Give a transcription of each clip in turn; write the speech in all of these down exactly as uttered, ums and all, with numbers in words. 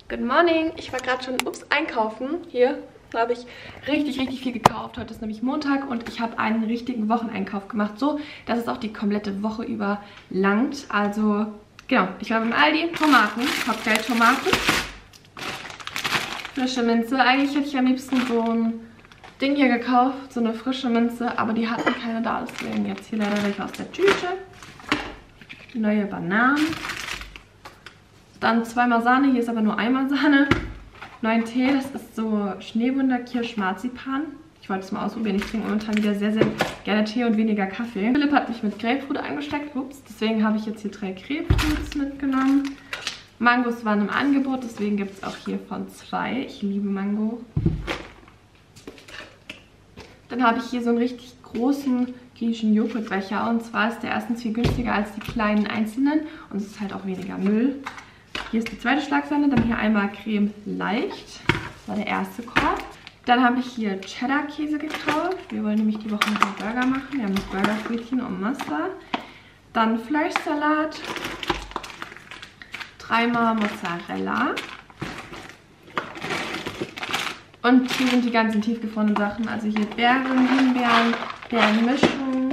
Good morning. Ich war gerade schon ups, einkaufen. Hier habe ich richtig, richtig viel gekauft. Heute ist nämlich Montag und ich habe einen richtigen Wocheneinkauf gemacht. So, dass es auch die komplette Woche über langt. Also, genau. Ich war beim Aldi. Tomaten. Cocktail-Tomaten. Frische Minze. Eigentlich hätte ich am liebsten so ein Ding hier gekauft. So eine frische Minze. Aber die hatten keine da. Deswegen jetzt hier leider welche aus der Tüte. Neue Bananen. Dann zweimal Sahne, hier ist aber nur einmal Sahne. Neuen Tee, das ist so Schneewunder Kirsch Marzipan. Ich wollte es mal ausprobieren, ich trinke momentan wieder sehr, sehr gerne Tee und weniger Kaffee. Philipp hat mich mit Grapefruit angesteckt, ups, deswegen habe ich jetzt hier drei Grapefruits mitgenommen. Mangos waren im Angebot, deswegen gibt es auch hiervon zwei. Ich liebe Mango. Dann habe ich hier so einen richtig großen griechischen Joghurtbecher und zwar ist der erstens viel günstiger als die kleinen einzelnen und es ist halt auch weniger Müll. Hier ist die zweite Schlagsahne, dann hier einmal Creme Leicht. Das war der erste Korb. Dann habe ich hier Cheddar-Käse gekauft. Wir wollen nämlich die Woche ein paar Burger machen. Wir haben noch Burger-Frittchen und Massa. Dann Fleischsalat. Dreimal Mozzarella. Und hier sind die ganzen tiefgefrorenen Sachen. Also hier Beeren, Himbeeren, Beerenmischung,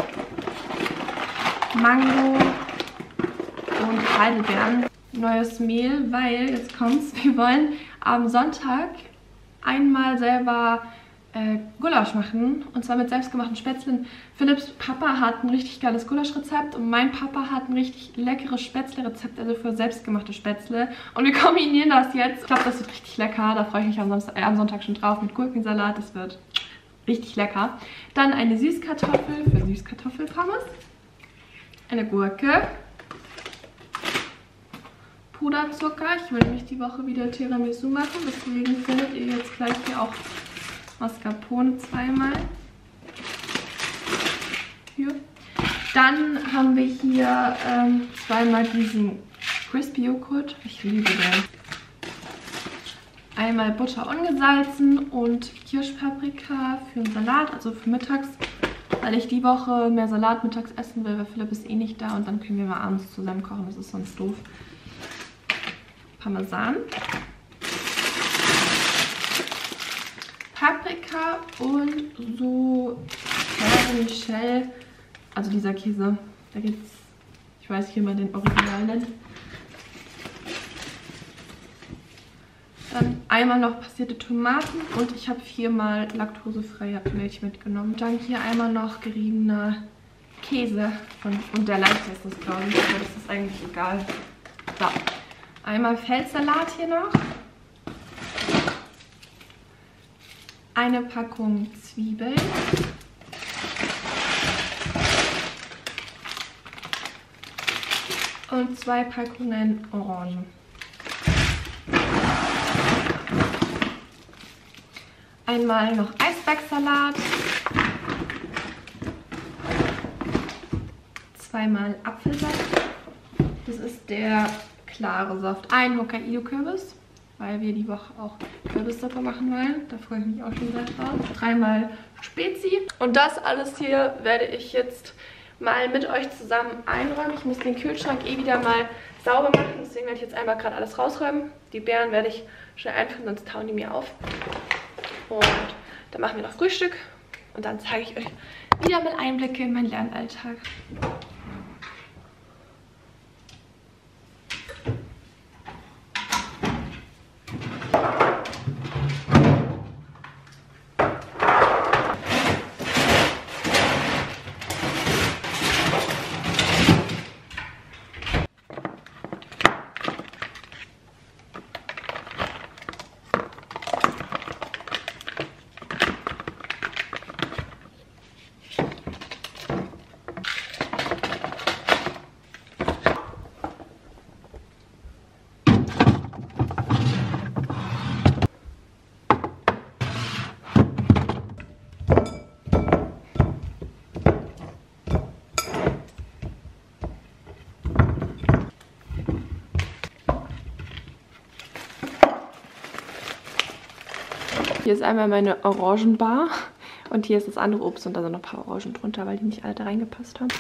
Mango und Heidelbeeren. Neues Mehl, weil, jetzt kommt's, wir wollen am Sonntag einmal selber äh, Gulasch machen. Und zwar mit selbstgemachten Spätzlen. Philipps Papa hat ein richtig geiles Gulaschrezept und mein Papa hat ein richtig leckeres Spätzle-Rezept, also für selbstgemachte Spätzle. Und wir kombinieren das jetzt. Ich glaube, das wird richtig lecker. Da freue ich mich am, Samstag, äh, am Sonntag schon drauf mit Gurkensalat. Das wird richtig lecker. Dann eine Süßkartoffel für Süßkartoffelpommes. Eine Gurke. Puderzucker. Ich will nämlich die Woche wieder Tiramisu machen, deswegen findet ihr jetzt gleich hier auch Mascarpone zweimal. Hier. Dann haben wir hier ähm, zweimal diesen Crispy Joghurt. Ich liebe den. Einmal Butter ungesalzen und Kirschpaprika für den Salat, also für mittags, weil ich die Woche mehr Salat mittags essen will, weil Philipp ist eh nicht da und dann können wir mal abends zusammen kochen, das ist sonst doof. Parmesan, Paprika und so Père Michel, also dieser Käse, da gibt's, ich weiß hier mal den Originalen. Dann einmal noch passierte Tomaten und ich habe viermal laktosefreie Milch mitgenommen. Dann hier einmal noch geriebener Käse und, und der leichte ist das, glaube ich, aber das ist eigentlich egal. So. Einmal Feldsalat hier noch. Eine Packung Zwiebeln. Und zwei Packungen Orangen. Einmal noch Eisbergsalat. Zweimal Apfelsaft. Das ist der klare Saft. Ein Hokkaido-Kürbis, weil wir die Woche auch Kürbissuppe machen wollen. Da freue ich mich auch schon sehr drauf. Dreimal Spezi. Und das alles hier werde ich jetzt mal mit euch zusammen einräumen. Ich muss den Kühlschrank eh wieder mal sauber machen. Deswegen werde ich jetzt einmal gerade alles rausräumen. Die Beeren werde ich schnell einfrieren, sonst tauen die mir auf. Und dann machen wir noch Frühstück. Und dann zeige ich euch wieder mal Einblicke in meinen Lernalltag. Hier ist einmal meine Orangenbar und hier ist das andere Obst und da sind noch ein paar Orangen drunter, weil die nicht alle da reingepasst haben.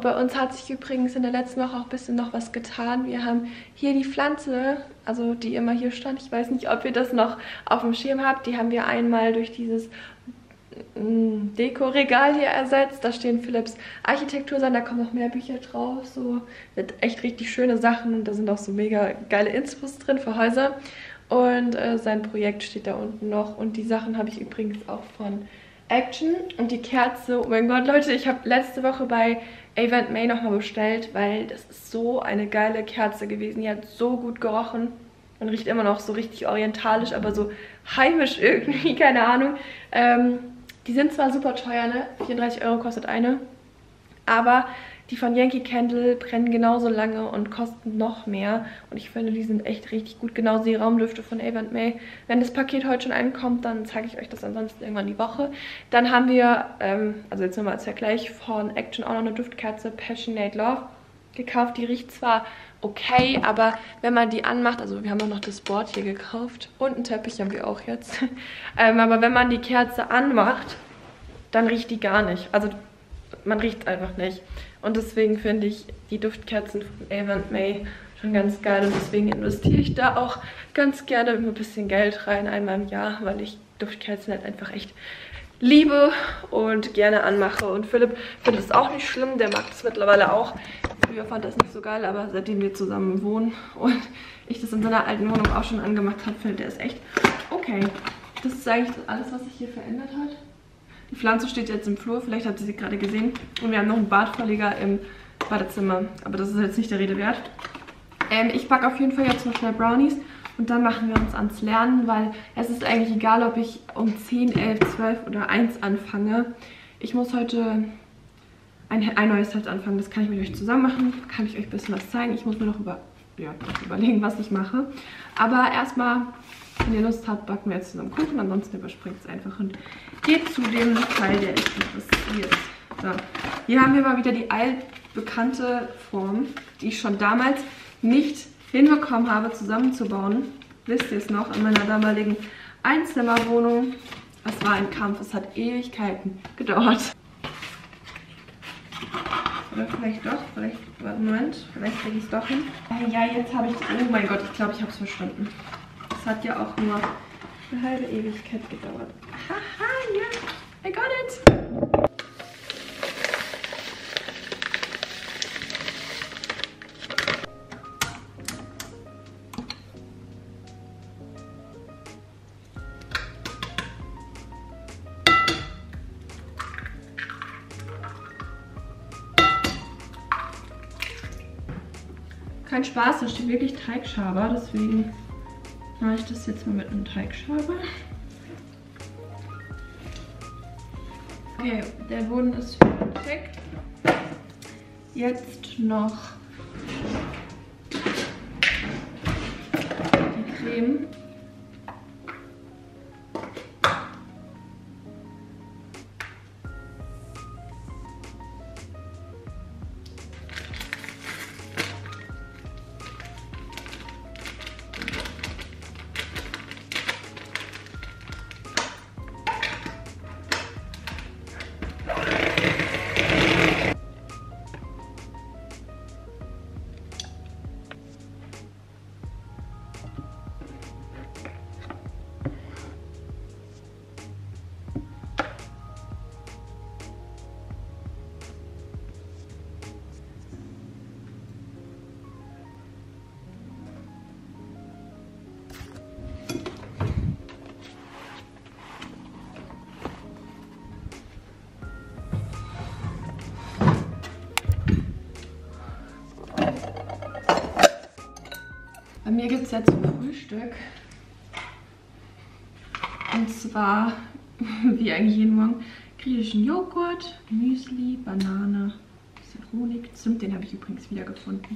und bei uns hat sich übrigens in der letzten Woche auch ein bisschen noch was getan. Wir haben hier die Pflanze, also die immer hier stand, ich weiß nicht, ob ihr das noch auf dem Schirm habt, die haben wir einmal durch dieses Dekoregal hier ersetzt. Da stehen Philipps Architektursachen, da kommen noch mehr Bücher drauf, so mit echt richtig schöne Sachen und da sind auch so mega geile Infos drin für Häuser. Und äh, sein Projekt steht da unten noch und die Sachen habe ich übrigens auch von Action und die Kerze. Oh mein Gott, Leute, ich habe letzte Woche bei Ava and May nochmal bestellt, weil das ist so eine geile Kerze gewesen. Die hat so gut gerochen und riecht immer noch so richtig orientalisch, aber so heimisch irgendwie, keine Ahnung. Ähm, die sind zwar super teuer, ne? vierunddreißig Euro kostet eine, aber die von Yankee Candle brennen genauso lange und kosten noch mehr. Und ich finde, die sind echt richtig gut. Genauso die Raumdüfte von Ava and May. Wenn das Paket heute schon ankommt, dann zeige ich euch das ansonsten irgendwann die Woche. Dann haben wir, ähm, also jetzt nochmal als Vergleich, von Action auch noch eine Duftkerze, Passionate Love, gekauft. Die riecht zwar okay, aber wenn man die anmacht, also wir haben auch noch das Board hier gekauft und einen Teppich haben wir auch jetzt. ähm, aber wenn man die Kerze anmacht, dann riecht die gar nicht. Also man riecht einfach nicht. Und deswegen finde ich die Duftkerzen von Ava and May schon ganz geil. Und deswegen investiere ich da auch ganz gerne immer ein bisschen Geld rein, einmal im Jahr, weil ich Duftkerzen halt einfach echt liebe und gerne anmache. Und Philipp findet es auch nicht schlimm, der mag das mittlerweile auch. Früher fand er es nicht so geil, aber seitdem wir zusammen wohnen und ich das in seiner alten Wohnung auch schon angemacht habe, findet er es echt okay. Das ist eigentlich alles, was sich hier verändert hat. Die Pflanze steht jetzt im Flur, vielleicht habt ihr sie gerade gesehen. Und wir haben noch einen Badvorleger im Badezimmer. Aber das ist jetzt nicht der Rede wert. Ähm, ich backe auf jeden Fall jetzt noch schnell Brownies. Und dann machen wir uns ans Lernen, weil es ist eigentlich egal, ob ich um zehn, elf, zwölf oder eins anfange. Ich muss heute ein, ein neues Set anfangen. Das kann ich mit euch zusammen machen. Kann ich euch ein bisschen was zeigen. Ich muss mir noch über, ja, überlegen, was ich mache. Aber erstmal, wenn ihr Lust habt, backen wir jetzt zusammen Kuchen. Ansonsten überspringt es einfach und geht zu dem Teil, der euch interessiert. So. Hier haben wir mal wieder die altbekannte Form, die ich schon damals nicht hinbekommen habe, zusammenzubauen. Wisst ihr es noch? In meiner damaligen Einzimmerwohnung. Es war ein Kampf. Es hat Ewigkeiten gedauert. Oder vielleicht doch. Vielleicht, warte, Moment. Vielleicht kriege ich es doch hin. Ja, jetzt habe ich... Oh mein Gott, ich glaube, ich habe es verstanden. Es hat ja auch nur eine halbe Ewigkeit gedauert. Haha, ja. I got it. Kein Spaß, da steht wirklich Teigschaber, deswegen mache ich das jetzt mal mit einem Teigschaber. Okay, der Boden ist fertig. Jetzt noch die Creme. Bei mir gibt es jetzt zum Frühstück, und zwar, wie eigentlich jeden Morgen, griechischen Joghurt, Müsli, Banane, bisschen Honig, Zimt, den habe ich übrigens wiedergefunden.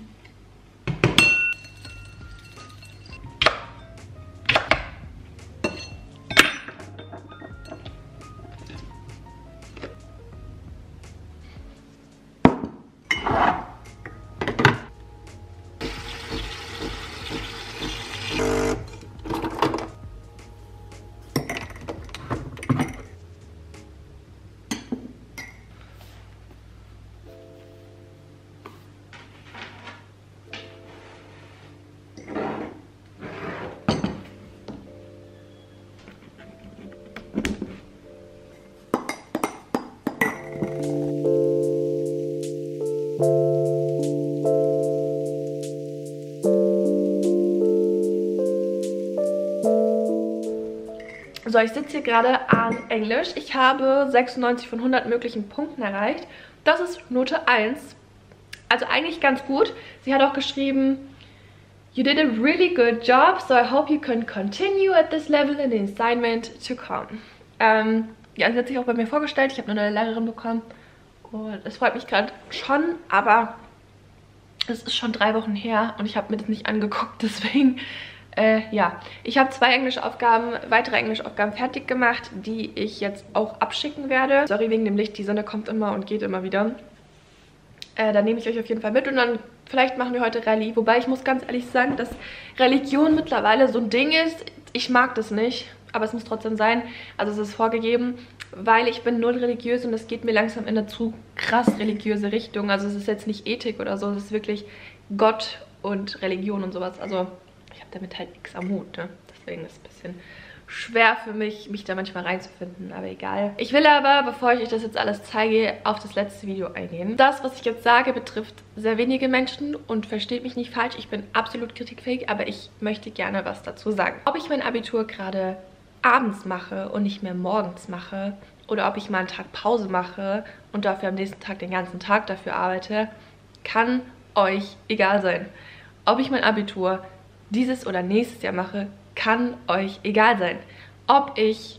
So, ich sitze hier gerade an Englisch. Ich habe sechsundneunzig von hundert möglichen Punkten erreicht. Das ist Note eins. Also eigentlich ganz gut. Sie hat auch geschrieben, you did a really good job, so I hope you can continue at this level in the assignment to come. Ähm, ja, sie hat sich auch bei mir vorgestellt. Ich habe eine neue Lehrerin bekommen. Und es freut mich gerade schon, aber es ist schon drei Wochen her und ich habe mir das nicht angeguckt, deswegen... Äh, ja, ich habe zwei Englischaufgaben, weitere Englischaufgaben fertig gemacht, die ich jetzt auch abschicken werde. Sorry wegen dem Licht, die Sonne kommt immer und geht immer wieder. Äh, da nehme ich euch auf jeden Fall mit und dann vielleicht machen wir heute Rallye. Wobei ich muss ganz ehrlich sagen, dass Religion mittlerweile so ein Ding ist. Ich mag das nicht, aber es muss trotzdem sein. Also es ist vorgegeben, weil ich bin null religiös und es geht mir langsam in eine zu krass religiöse Richtung. Also es ist jetzt nicht Ethik oder so, es ist wirklich Gott und Religion und sowas. Also... ich habe damit halt nichts am Hut, ne? Deswegen ist es ein bisschen schwer für mich, mich da manchmal reinzufinden, aber egal. Ich will aber, bevor ich euch das jetzt alles zeige, auf das letzte Video eingehen. Das, was ich jetzt sage, betrifft sehr wenige Menschen und versteht mich nicht falsch, ich bin absolut kritikfähig, aber ich möchte gerne was dazu sagen. Ob ich mein Abitur gerade abends mache und nicht mehr morgens mache oder ob ich mal einen Tag Pause mache und dafür am nächsten Tag den ganzen Tag dafür arbeite, kann euch egal sein. Ob ich mein Abitur dieses oder nächstes Jahr mache, kann euch egal sein. Ob ich,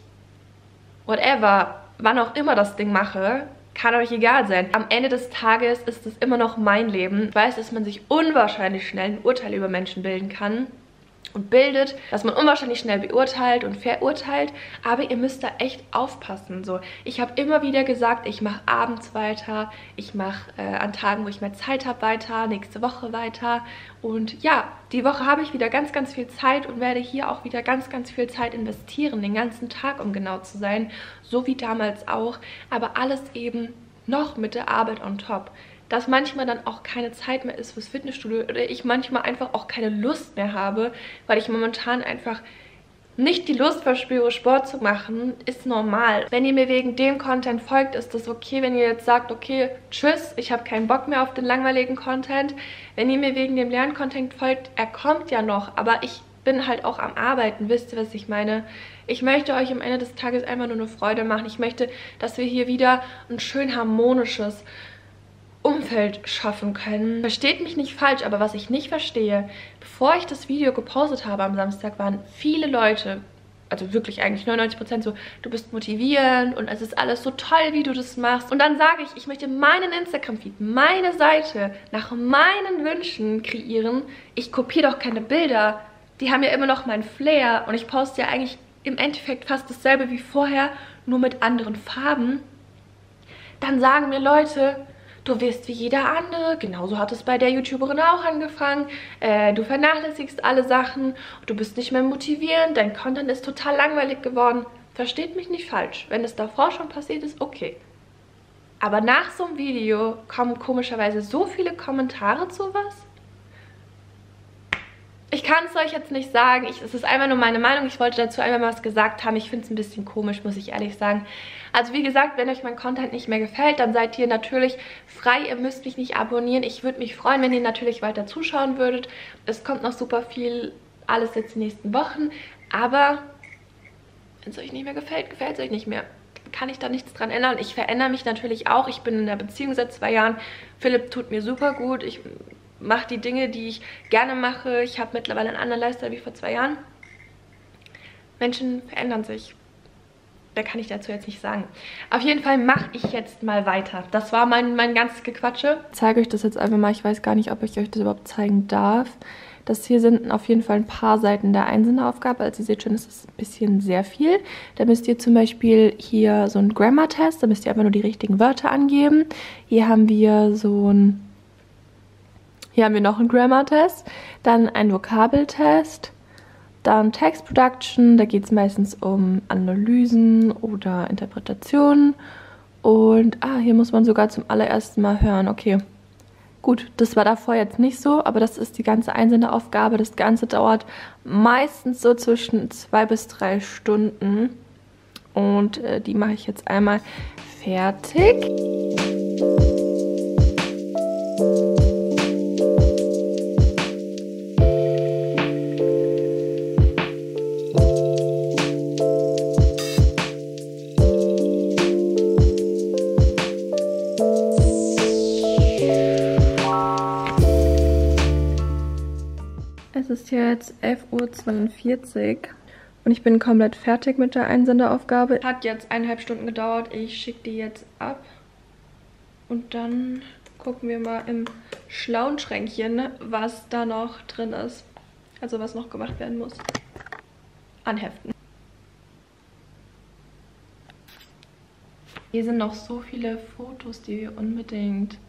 whatever, wann auch immer das Ding mache, kann euch egal sein. Am Ende des Tages ist es immer noch mein Leben. Ich weiß, dass man sich unwahrscheinlich schnell ein Urteil über Menschen bilden kann und bildet, dass man unwahrscheinlich schnell beurteilt und verurteilt, aber ihr müsst da echt aufpassen. So, ich habe immer wieder gesagt, ich mache abends weiter, ich mache äh, an Tagen, wo ich mehr Zeit habe, weiter, nächste Woche weiter und ja, die Woche habe ich wieder ganz, ganz viel Zeit und werde hier auch wieder ganz, ganz viel Zeit investieren, den ganzen Tag, um genau zu sein, so wie damals auch, aber alles eben noch mit der Arbeit on top. Dass manchmal dann auch keine Zeit mehr ist fürs Fitnessstudio oder ich manchmal einfach auch keine Lust mehr habe, weil ich momentan einfach nicht die Lust verspüre, Sport zu machen, ist normal. Wenn ihr mir wegen dem Content folgt, ist das okay. Wenn ihr jetzt sagt, okay, tschüss, ich habe keinen Bock mehr auf den langweiligen Content. Wenn ihr mir wegen dem Lerncontent folgt, er kommt ja noch, aber ich bin halt auch am Arbeiten, wisst ihr, was ich meine? Ich möchte euch am Ende des Tages einfach nur eine Freude machen. Ich möchte, dass wir hier wieder ein schön harmonisches Umfeld schaffen können. Versteht mich nicht falsch, aber was ich nicht verstehe, bevor ich das Video gepostet habe am Samstag, waren viele Leute, also wirklich eigentlich neunundneunzig Prozent so, du bist motivierend und es ist alles so toll, wie du das machst. Und dann sage ich, ich möchte meinen Instagram-Feed, meine Seite nach meinen Wünschen kreieren. Ich kopiere doch keine Bilder. Die haben ja immer noch meinen Flair und ich poste ja eigentlich im Endeffekt fast dasselbe wie vorher, nur mit anderen Farben. Dann sagen mir Leute, du wirst wie jeder andere, genauso hat es bei der YouTuberin auch angefangen, äh, du vernachlässigst alle Sachen, du bist nicht mehr motivierend, dein Content ist total langweilig geworden. Versteht mich nicht falsch, wenn es davor schon passiert ist, okay. Aber nach so einem Video kommen komischerweise so viele Kommentare zu was. Ich kann es euch jetzt nicht sagen, ich, es ist einfach nur meine Meinung, ich wollte dazu einmal mal was gesagt haben, ich finde es ein bisschen komisch, muss ich ehrlich sagen. Also wie gesagt, wenn euch mein Content nicht mehr gefällt, dann seid ihr natürlich frei, ihr müsst mich nicht abonnieren. Ich würde mich freuen, wenn ihr natürlich weiter zuschauen würdet. Es kommt noch super viel, alles jetzt die nächsten Wochen, aber wenn es euch nicht mehr gefällt, gefällt es euch nicht mehr. Kann ich da nichts dran ändern. Ich verändere mich natürlich auch, ich bin in einer Beziehung seit zwei Jahren, Philipp tut mir super gut, ich mache die Dinge, die ich gerne mache. Ich habe mittlerweile einen anderen Lifestyle wie vor zwei Jahren. Menschen verändern sich. Da kann ich dazu jetzt nicht sagen. Auf jeden Fall mache ich jetzt mal weiter. Das war mein, mein ganzes Gequatsche. Ich zeige euch das jetzt einfach mal. Ich weiß gar nicht, ob ich euch das überhaupt zeigen darf. Das hier sind auf jeden Fall ein paar Seiten der Einzelnenaufgabe. Also ihr seht schon, es ist ein bisschen sehr viel. Da müsst ihr zum Beispiel hier so einen Grammar-Test. Da müsst ihr einfach nur die richtigen Wörter angeben. Hier haben wir so ein... Hier haben wir noch einen Grammar-Test, dann einen Vokabeltest, dann Text Production, da geht es meistens um Analysen oder Interpretationen. Und ah, hier muss man sogar zum allerersten Mal hören. Okay, gut, das war davor jetzt nicht so, aber das ist die ganze einzelne Aufgabe. Das Ganze dauert meistens so zwischen zwei bis drei Stunden. Und äh, die mache ich jetzt einmal fertig. ist jetzt elf Uhr zweiundvierzig und ich bin komplett fertig mit der Einsenderaufgabe. Hat jetzt eineinhalb Stunden gedauert. Ich schicke die jetzt ab und dann gucken wir mal im schlauen Schränkchen, was da noch drin ist. Also was noch gemacht werden muss. Anheften. Hier sind noch so viele Fotos, die wir unbedingt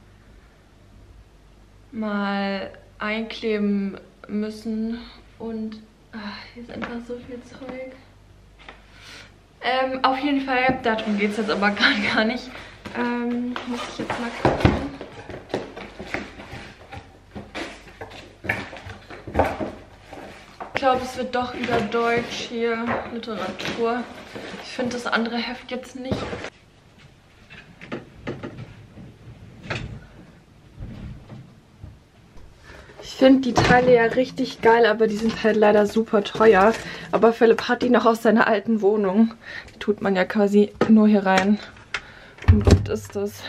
mal einkleben müssen. Und ach, hier ist einfach so viel Zeug. Ähm, auf jeden Fall, darum geht es jetzt aber gerade gar nicht. Ähm, muss ich jetzt mal gucken. Ich glaube, es wird doch wieder Deutsch hier, Literatur. Ich finde das andere Heft jetzt nicht. Ich finde die Teile ja richtig geil, aber die sind halt leider super teuer. Aber Philipp hat die noch aus seiner alten Wohnung. Die tut man ja quasi nur hier rein. Und gut ist das.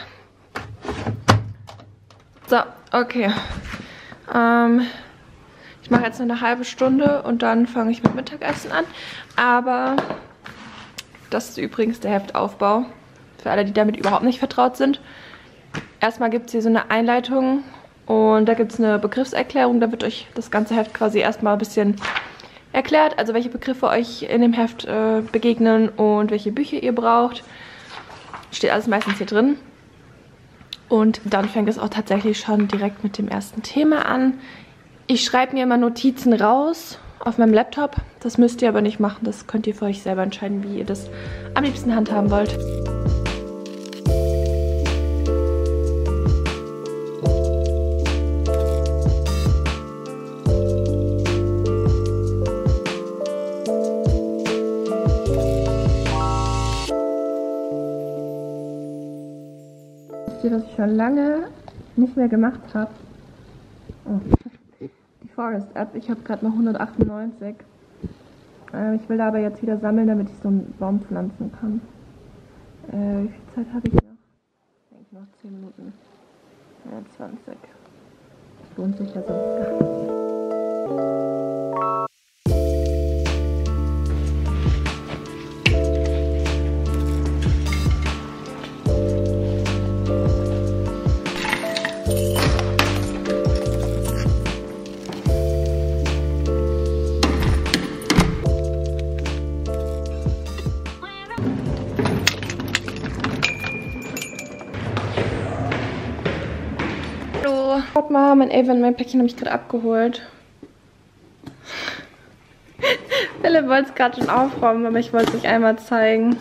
So, okay. Ähm, ich mache jetzt nur eine halbe Stunde und dann fange ich mit Mittagessen an. Aber das ist übrigens der Heftaufbau. Für alle, die damit überhaupt nicht vertraut sind. Erstmal gibt es hier so eine Einleitung. Und da gibt es eine Begriffserklärung, da wird euch das ganze Heft quasi erstmal ein bisschen erklärt, also welche Begriffe euch in dem Heft äh, begegnen und welche Bücher ihr braucht. Steht alles meistens hier drin. Und dann fängt es auch tatsächlich schon direkt mit dem ersten Thema an. Ich schreibe mir immer Notizen raus auf meinem Laptop. Das müsst ihr aber nicht machen, das könnt ihr für euch selber entscheiden, wie ihr das am liebsten handhaben wollt. Was ich schon lange nicht mehr gemacht habe. Oh. Die Forest App. Ich habe gerade noch hundertachtundneunzig. Äh, ich will da aber jetzt wieder sammeln, damit ich so einen Baum pflanzen kann. Äh, wie viel Zeit habe ich noch? Ich denke noch zehn Minuten. Ja, zwanzig. Das lohnt sich ja sonst gar nicht. Schaut mal, mein Avon, mein Päckchen habe ich gerade abgeholt. Philipp wollte es gerade schon aufräumen, aber ich wollte es euch einmal zeigen.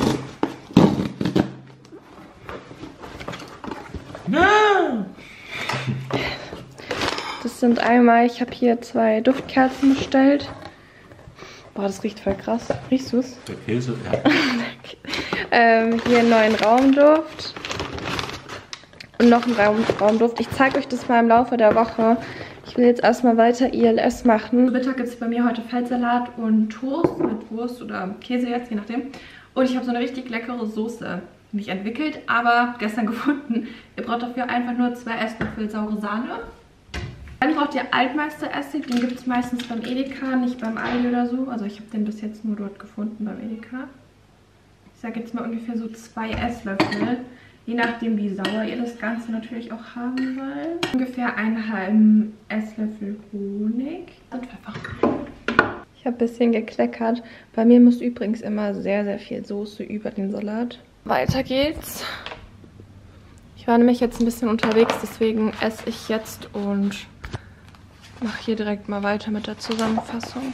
Das sind einmal, ich habe hier zwei Duftkerzen bestellt. Boah, das riecht voll krass. Riechst du es? Der Käse, ja. ähm, hier einen neuen Raumduft. Und noch einen Raum, Raumduft. Ich zeige euch das mal im Laufe der Woche. Ich will jetzt erstmal weiter I L S machen. Zum Mittag gibt es bei mir heute Feldsalat und Toast mit Wurst oder Käse jetzt, je nachdem. Und ich habe so eine richtig leckere Soße nicht entwickelt, aber gestern gefunden. Ihr braucht dafür einfach nur zwei Esslöffel saure Sahne. Dann braucht ihr Altmeister-Essig. Den gibt es meistens beim Edeka, nicht beim Aldi oder so. Also ich habe den bis jetzt nur dort gefunden beim Edeka. Ich sage jetzt mal ungefähr so zwei Esslöffel. Je nachdem, wie sauer ihr das Ganze natürlich auch haben wollt. Ungefähr einen halben Esslöffel Honig und Pfeffer. Ich habe ein bisschen gekleckert. Bei mir muss übrigens immer sehr, sehr viel Soße über den Salat. Weiter geht's. Ich war nämlich jetzt ein bisschen unterwegs, deswegen esse ich jetzt und mache hier direkt mal weiter mit der Zusammenfassung.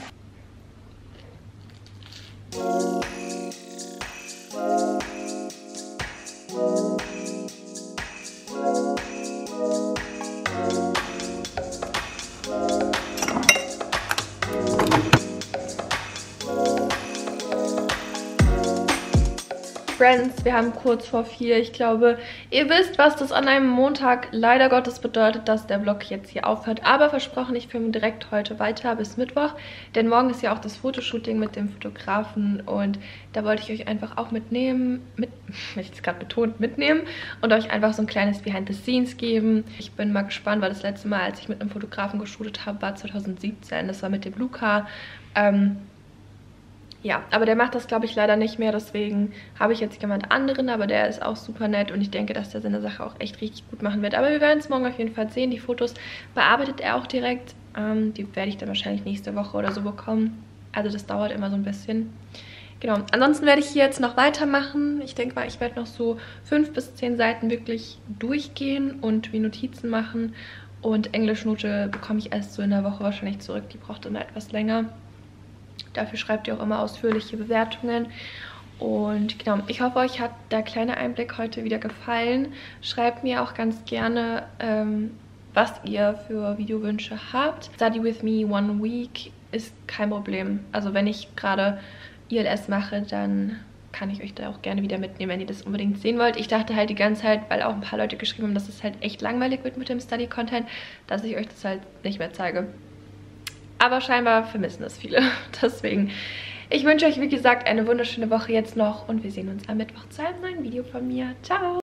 Friends, wir haben kurz vor vier. Ich glaube, ihr wisst, was das an einem Montag leider Gottes bedeutet, dass der Vlog jetzt hier aufhört. Aber versprochen, ich filme direkt heute weiter bis Mittwoch. Denn morgen ist ja auch das Fotoshooting mit dem Fotografen. Und da wollte ich euch einfach auch mitnehmen, mit, ich es gerade betont, mitnehmen. Und euch einfach so ein kleines Behind the Scenes geben. Ich bin mal gespannt, weil das letzte Mal, als ich mit einem Fotografen geshootet habe, war zwanzig siebzehn. Das war mit dem Luca. Ähm... Ja, aber der macht das, glaube ich, leider nicht mehr. Deswegen habe ich jetzt jemand anderen, aber der ist auch super nett. Und ich denke, dass der seine Sache auch echt richtig gut machen wird. Aber wir werden es morgen auf jeden Fall sehen. Die Fotos bearbeitet er auch direkt. Ähm, die werde ich dann wahrscheinlich nächste Woche oder so bekommen. Also das dauert immer so ein bisschen. Genau, ansonsten werde ich hier jetzt noch weitermachen. Ich denke mal, ich werde noch so fünf bis zehn Seiten wirklich durchgehen und wie Notizen machen. Und Englischnote bekomme ich erst so in der Woche wahrscheinlich zurück. Die braucht immer etwas länger. Dafür schreibt ihr auch immer ausführliche Bewertungen. Und genau, ich hoffe, euch hat der kleine Einblick heute wieder gefallen. Schreibt mir auch ganz gerne, ähm, was ihr für Videowünsche habt. Study with me one week ist kein Problem. Also wenn ich gerade I L S mache, dann kann ich euch da auch gerne wieder mitnehmen, wenn ihr das unbedingt sehen wollt. Ich dachte halt die ganze Zeit, weil auch ein paar Leute geschrieben haben, dass es halt echt langweilig wird mit dem Study-Content, dass ich euch das halt nicht mehr zeige. Aber scheinbar vermissen es viele. Deswegen, ich wünsche euch, wie gesagt, eine wunderschöne Woche jetzt noch. Und wir sehen uns am Mittwoch zu einem neuen Video von mir. Ciao!